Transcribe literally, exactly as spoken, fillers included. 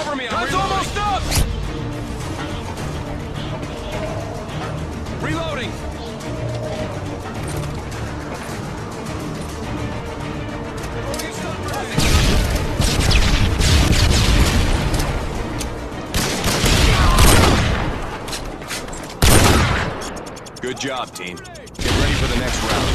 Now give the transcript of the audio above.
Cover me, I'm Time's reloading. almost up! Reloading! Good job, team. Get ready for the next round.